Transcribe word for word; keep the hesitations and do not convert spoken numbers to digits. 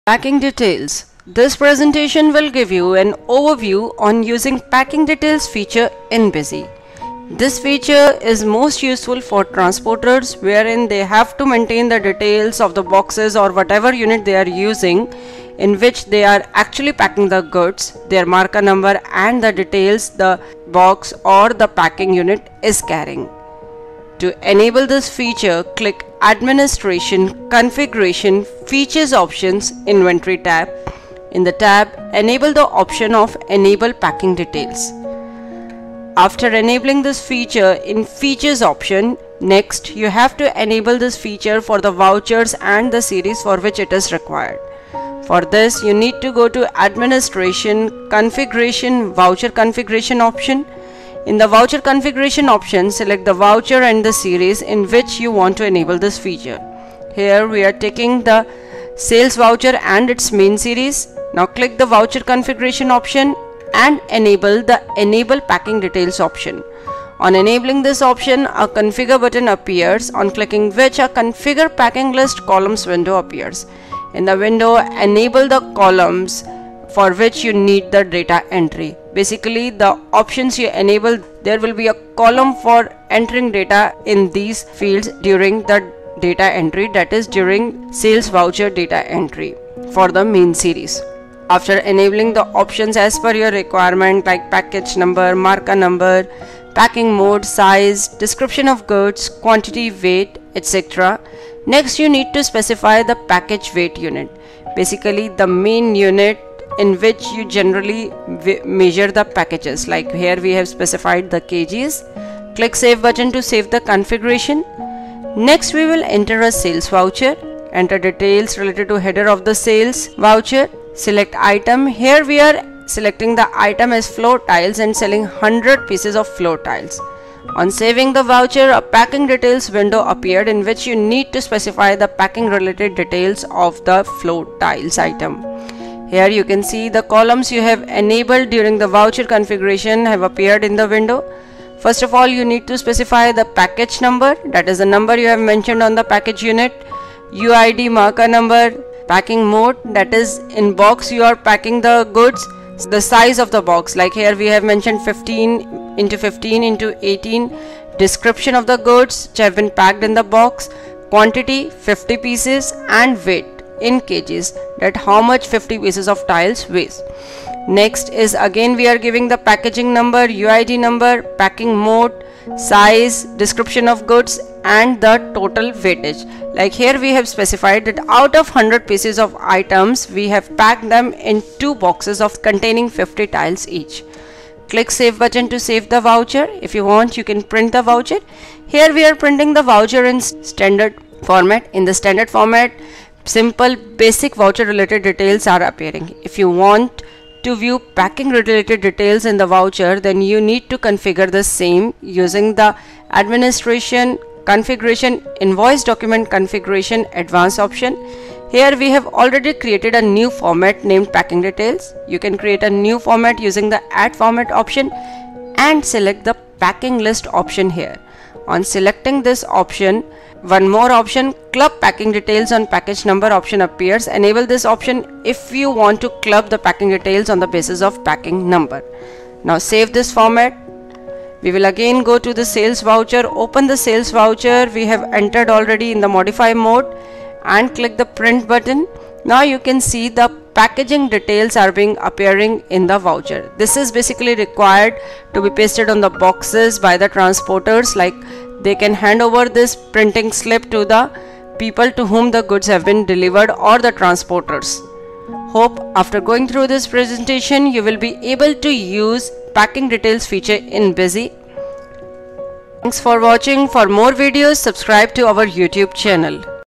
Packing details. This presentation will give you an overview on using packing details feature in Busy. This feature is most useful for transporters wherein they have to maintain the details of the boxes or whatever unit they are using in which they are actually packing the goods, their marker number and the details the box or the packing unit is carrying. To enable this feature, click Administration, Configuration, Features Options, Inventory tab. In the tab, enable the option of Enable Packing Details. After enabling this feature in Features option, next you have to enable this feature for the vouchers and the series for which it is required. For this, you need to go to Administration, Configuration, Voucher Configuration option. In the voucher configuration option, select the voucher and the series in which you want to enable this feature. Here we are taking the sales voucher and its main series. Now click the voucher configuration option and enable the enable packing details option. On enabling this option, a configure button appears, on clicking which a configure packing list columns window appears. In the window, enable the columns for which you need the data entry. Basically, the options you enable, there will be a column for entering data in these fields during the data entry, that is during sales voucher data entry for the main series. After enabling the options as per your requirement like package number, marker number, packing mode, size, description of goods, quantity, weight, et cetera. Next you need to specify the package weight unit. Basically the main unit in which you generally measure the packages. Like here we have specified the kgs. Click Save button to save the configuration. Next we will enter a sales voucher. Enter details related to header of the sales voucher. Select item. Here we are selecting the item as floor tiles and selling one hundred pieces of floor tiles. On saving the voucher, a packing details window appeared in which you need to specify the packing related details of the floor tiles item. Here you can see the columns you have enabled during the voucher configuration have appeared in the window. First of all, you need to specify the package number, that is the number you have mentioned on the package unit, U I D marker number, packing mode, that is in box you are packing the goods, the size of the box, like here we have mentioned fifteen into fifteen into eighteen, description of the goods which have been packed in the box, quantity fifty pieces and weight in kgs, that how much fifty pieces of tiles weighs. Next is again we are giving the packaging number, U I D number, packing mode, size, description of goods and the total weightage. Like here we have specified that out of one hundred pieces of items we have packed them in two boxes of containing fifty tiles each. Click Save button to save the voucher. If you want, you can print the voucher. Here we are printing the voucher in standard format. In the standard format, simple basic voucher related details are appearing. If you want to view packing related details in the voucher, then you need to configure the same using the Administration, Configuration, Invoice Document Configuration Advanced option. Here we have already created a new format named packing details. You can create a new format using the add format option and select the packing list option here. On selecting this option, one more option, club packing details on package number option appears. Enable this option if you want to club the packing details on the basis of packing number. Now save this format. We will again go to the sales voucher, open the sales voucher we have entered already in the modify mode and click the print button. Now you can see the packaging details are being appearing in the voucher. This is basically required to be pasted on the boxes by the transporters, like they can hand over this printing slip to the people to whom the goods have been delivered or the transporters. Hope after going through this presentation you will be able to use packing details feature in Busy. Thanks for watching. For more videos, subscribe to our YouTube channel.